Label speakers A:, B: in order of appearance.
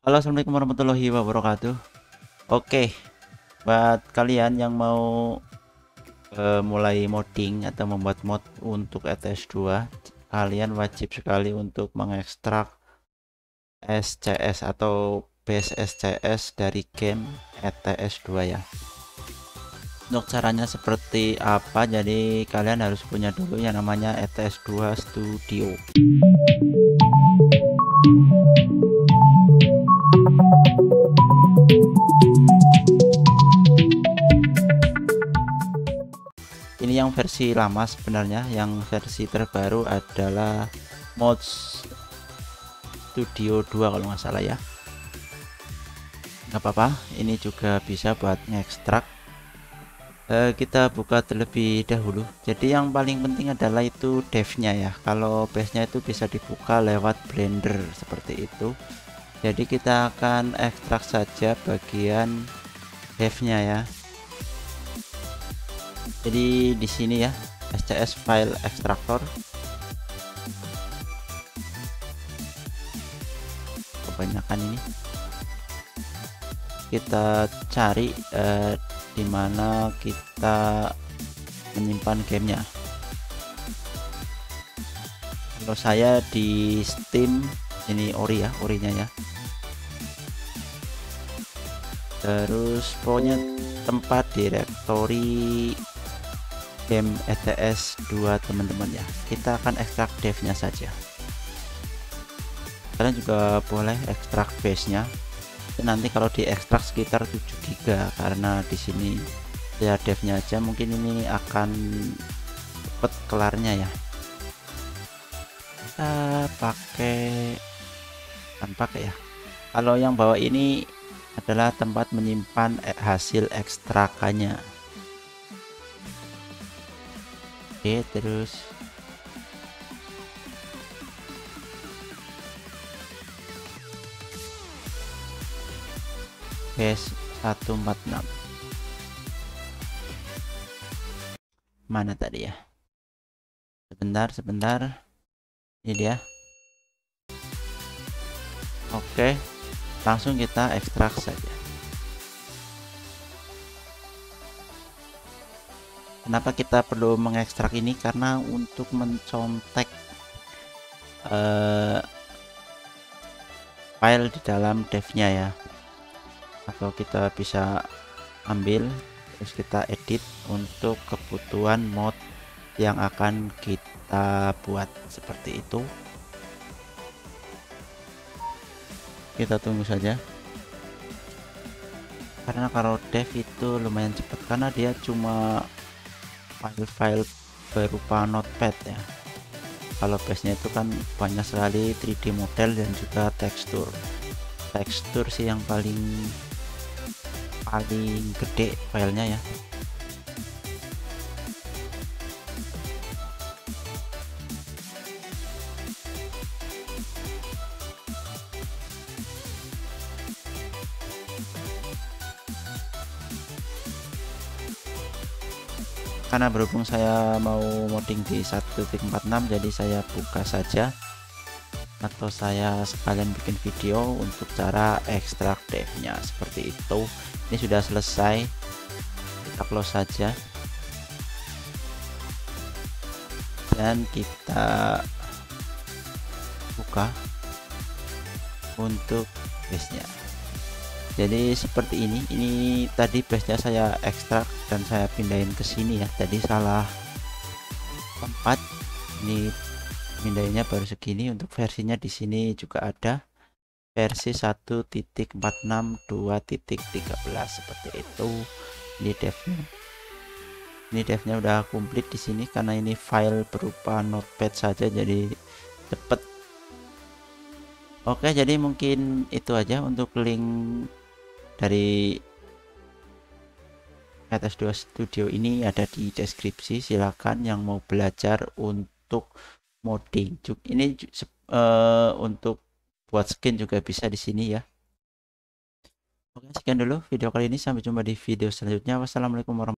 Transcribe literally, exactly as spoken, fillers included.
A: Halo, assalamualaikum warahmatullahi wabarakatuh. Oke, buat kalian yang mau uh, mulai modding atau membuat mod untuk E T S dua, kalian wajib sekali untuk mengekstrak S C S atau base S C S dari game E T S dua ya. Untuk caranya seperti apa? Jadi kalian harus punya dulu yang namanya E T S dua Studio. Ini yang versi lama sebenarnya, yang versi terbaru adalah mods Studio dua kalau nggak salah ya. Nggak apa-apa, ini juga bisa buat ngekstrak. E, kita buka terlebih dahulu. Jadi yang paling penting adalah itu devnya ya. Kalau base-nya itu bisa dibuka lewat Blender seperti itu. Jadi kita akan ekstrak saja bagian devnya ya. Jadi di sini ya, S C S file extractor. Kebanyakan ini. Kita cari eh, di mana kita menyimpan gamenya. Kalau saya di Steam, ini ori ya, orinya ya. Terus pokoknya tempat directory game E T S dua teman-teman ya. Kita akan ekstrak devnya saja. Kalian juga boleh ekstrak base-nya. Nanti kalau diekstrak sekitar tujuh giga karena di sini ya devnya aja, mungkin ini akan cepet kelarnya ya. Kita pakai tanpa ya. Kalau yang bawah ini adalah tempat menyimpan hasil ekstrakannya. Oke, terus base seratus empat puluh enam mana tadi ya, sebentar sebentar ini dia. Oke, langsung kita ekstrak saja. Kenapa kita perlu mengekstrak ini? Karena untuk mencontek uh, file di dalam devnya ya, atau kita bisa ambil terus kita edit untuk kebutuhan mod yang akan kita buat seperti itu. Kita tunggu saja, karena kalau dev itu lumayan cepat karena dia cuma file-file berupa notepad ya. Kalau base nya itu kan banyak sekali tiga D model dan juga tekstur. Tekstur sih yang paling paling gede filenya ya. Karena berhubung saya mau modding di satu titik empat puluh enam, jadi saya buka saja atau saya sekalian bikin video untuk cara ekstrak devnya seperti itu. Ini sudah selesai, kita close saja dan kita buka untuk base nya. Jadi seperti ini. Ini tadi base nya saya ekstrak dan saya pindahin ke sini ya. Tadi salah tempat. Ini pindahinnya baru segini. Untuk versinya di sini juga ada versi satu titik empat puluh enam dua titik tiga belas seperti itu. Ini devnya. Ini devnya udah komplit di sini karena ini file berupa notepad saja, jadi cepet. Oke, jadi mungkin itu aja untuk link dari E T S dua Studio ini ada di deskripsi. Silakan yang mau belajar untuk modding. Ini uh, untuk buat skin juga bisa di sini ya. Oke, sekian dulu video kali ini. Sampai jumpa di video selanjutnya. Wassalamualaikum warahmatullahi wabarakatuh.